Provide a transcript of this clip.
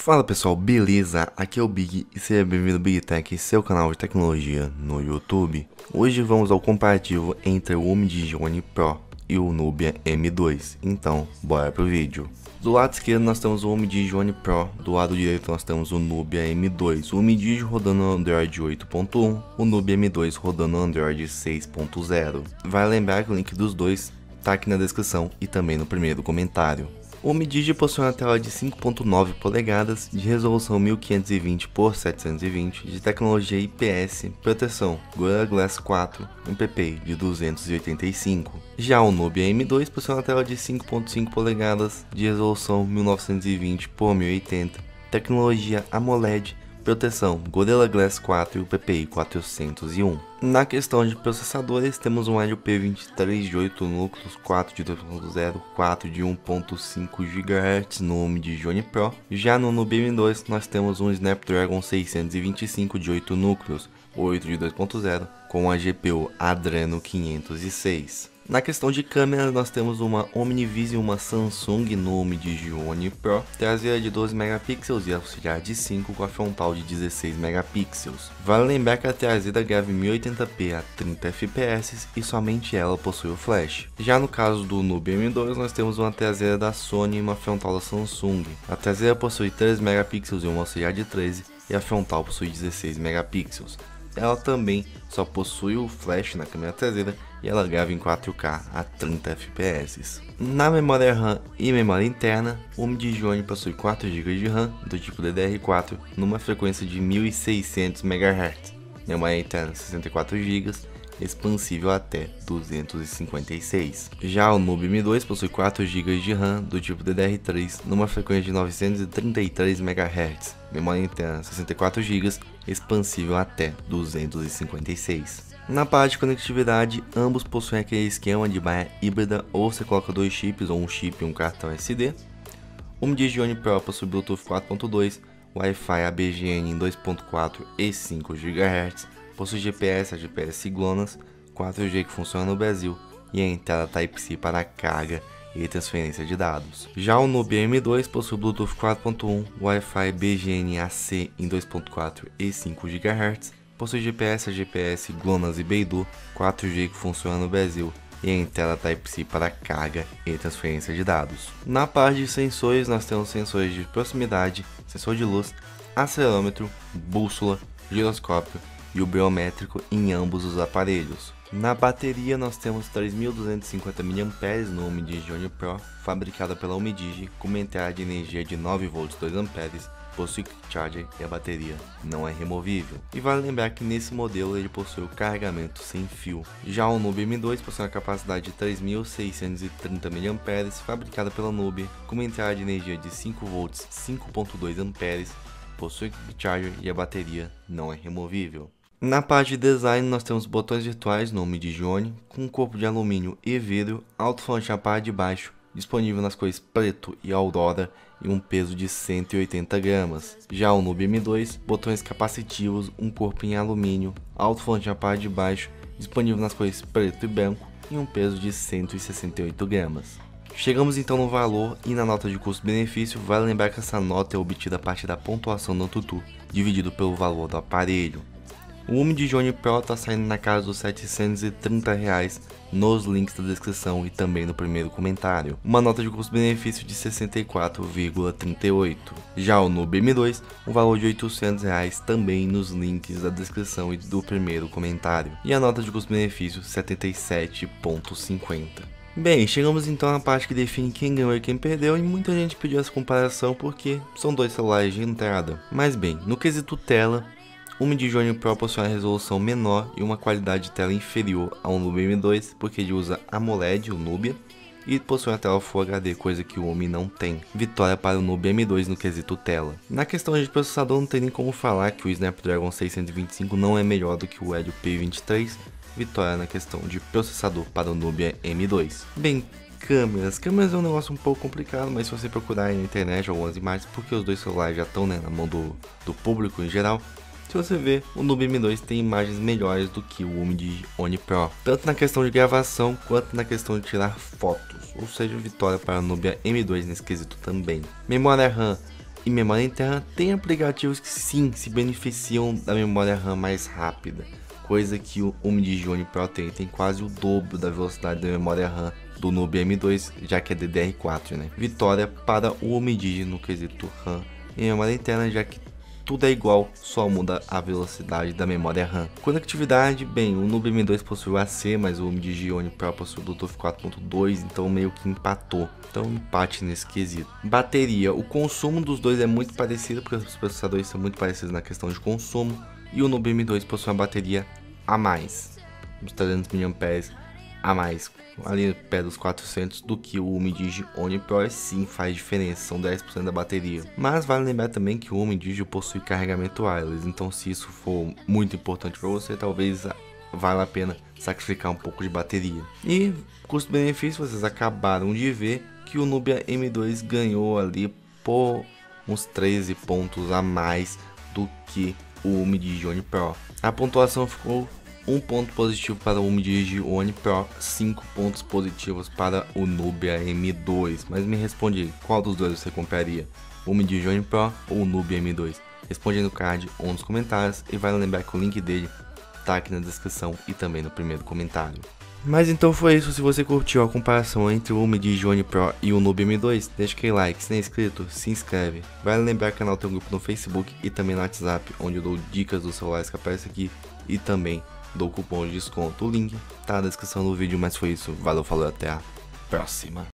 Fala pessoal, beleza? Aqui é o Big e seja bem-vindo ao Big Tech, seu canal de tecnologia no YouTube. Hoje vamos ao comparativo entre o Omnidigione Pro e o Nubia M2, então bora pro vídeo. Do lado esquerdo nós temos o Omnidigione Pro, do lado direito nós temos o Nubia M2, o Omnidigio rodando no Android 8.1, o Nubia M2 rodando no Android 6.0. Vale lembrar que o link dos dois tá aqui na descrição e também no primeiro comentário. O Omnidigio possui uma tela de 5.9 polegadas, de resolução 1520 por 720, de tecnologia IPS, proteção Gorilla Glass 4, um PPI de 285. Já o Nubia M2 possui uma tela de 5.5 polegadas, de resolução 1920 por 1080, tecnologia AMOLED, proteção Gorilla Glass 4 e o PPI 401. Na questão de processadores, temos um Helio P23 de 8 núcleos, 4 de 2.0, 4 de 1.5 GHz no Omnidigione Pro. Já no Nubia M2 nós temos um Snapdragon 625 de 8 núcleos, 8 de 2.0, com a GPU Adreno 506. Na questão de câmeras, nós temos uma OmniVision e uma Samsung no Omnidigione Pro, traseira de 12 megapixels e auxiliar de 5 com a frontal de 16 megapixels. Vale lembrar que a traseira grava em 1080p a 30 fps e somente ela possui o flash. Já no caso do Nubia M2, nós temos uma traseira da Sony e uma frontal da Samsung. A traseira possui 3 megapixels e um auxiliar de 13 e a frontal possui 16 megapixels. Ela também só possui o flash na câmera traseira e ela grava em 4K a 30 fps. Na memória RAM e memória interna, o Omnidigione possui 4 GB de RAM do tipo DDR4 numa frequência de 1600 MHz, memória interna 64 GB, expansível até 256. Já o Nubia M2 possui 4 GB de RAM do tipo DDR3 numa frequência de 933 MHz, memória interna 64 GB, expansível até 256. Na parte de conectividade, ambos possuem aquele esquema de baia híbrida, ou você coloca dois chips ou um chip e um cartão SD. O Omnidigione Pro possui Bluetooth 4.2, Wi-Fi ABGN em 2.4 e 5 GHz, possui GPS, a GPS GLONASS, 4G que funciona no Brasil e a entrada Type-C para carga e transferência de dados. Já o Nubia M2 possui Bluetooth 4.1, Wi-Fi BGN AC em 2.4 e 5 GHz, possui GPS, GPS GLONASS e Beidou, 4G que funciona no Brasil e a entrada Type-C para carga e transferência de dados. Na parte de sensores, nós temos sensores de proximidade, sensor de luz, acelerômetro, bússola, giroscópio e o biométrico em ambos os aparelhos. Na bateria nós temos 3.250 mAh no Omnidigione Pro, fabricada pela Omnidigi, com uma entrada de energia de 9V 2A, possui quick charger e a bateria não é removível. E vale lembrar que nesse modelo ele possui o carregamento sem fio. Já o Nubia M2 possui uma capacidade de 3.630 mAh, fabricada pela Nubia, com uma entrada de energia de 5V 5.2A, possui quick charger e a bateria não é removível. Na parte de design nós temos botões virtuais no Omnidigione, com um corpo de alumínio e vidro, alto-falante na parte de baixo, disponível nas cores preto e aurora e um peso de 180 gramas. Já o Nubia M2, botões capacitivos, um corpo em alumínio, alto-falante na parte de baixo, disponível nas cores preto e branco e um peso de 168 gramas. Chegamos então no valor e na nota de custo-benefício. Vale lembrar que essa nota é obtida a partir da pontuação do AnTuTu, dividido pelo valor do aparelho. O Omnidigione Pro está saindo na casa dos R$730 nos links da descrição e também no primeiro comentário. Uma nota de custo-benefício de 64,38. Já o Nubia M2, um valor de R$800 também nos links da descrição e do primeiro comentário. E a nota de custo-benefício 77,50. Bem, chegamos então na parte que define quem ganhou e quem perdeu, e muita gente pediu essa comparação porque são dois celulares de entrada. Mas bem, no quesito tela, o Omnidigione Pro possui uma resolução menor e uma qualidade de tela inferior ao Nubia M2, porque ele usa AMOLED, o Nubia, e possui uma tela Full HD, coisa que o Omni não tem. Vitória para o Nubia M2 no quesito tela. Na questão de processador, não tem nem como falar que o Snapdragon 625 não é melhor do que o Helio P23. Vitória na questão de processador para o Nubia M2. Bem, câmeras é um negócio um pouco complicado, mas se você procurar aí na internet algumas imagens, porque os dois celulares já estão, né, na mão do público em geral, se você ver, o Nubia M2 tem imagens melhores do que o Omnidigione Pro, tanto na questão de gravação quanto na questão de tirar fotos, ou seja, vitória para o Nubia M2 nesse quesito também. Memória RAM e memória interna, tem aplicativos que sim se beneficiam da memória RAM mais rápida, coisa que o Umidigi Pro tem quase o dobro da velocidade da memória RAM do Nubia M2, já que é DDR4, né? Vitória para o Umidigi no quesito RAM e memória interna, já que tudo é igual, só muda a velocidade da memória RAM. Conectividade, bem, o Nubia M2 possui o AC, mas o Umidigi Pro possui o Bluetooth 4.2, então meio que empatou. Então empate nesse quesito. Bateria, o consumo dos dois é muito parecido, porque os processadores são muito parecidos na questão de consumo, e o Nubia M2 possui uma bateria a mais, uns 300 mAh a mais, ali perto dos 400 do que o Umidigi Pro. Sim, faz diferença, são 10% da bateria. Mas vale lembrar também que o Umidigi possui carregamento wireless, então se isso for muito importante para você, talvez valha a pena sacrificar um pouco de bateria. E custo-benefício, vocês acabaram de ver que o Nubia M2 ganhou ali por uns 13 pontos a mais do que o Umidigi Pro. A pontuação ficou 1 ponto positivo para o Umidigi Pro, 5 pontos positivos para o Nubia M2. Mas me responde, qual dos dois você compraria? O Umidigi Pro ou o Nubia M2? Responde aí no card ou nos comentários, e vale lembrar que o link dele tá aqui na descrição e também no primeiro comentário. Mas então foi isso. Se você curtiu a comparação entre o Umidigi Pro e o Nubia M2, deixa aquele like. Se não é inscrito, se inscreve. Vale lembrar que o canal tem um grupo no Facebook e também no WhatsApp, onde eu dou dicas dos celulares que aparecem aqui e também dou cupom de desconto. O link tá na descrição do vídeo. Mas foi isso, valeu, falou, até a próxima.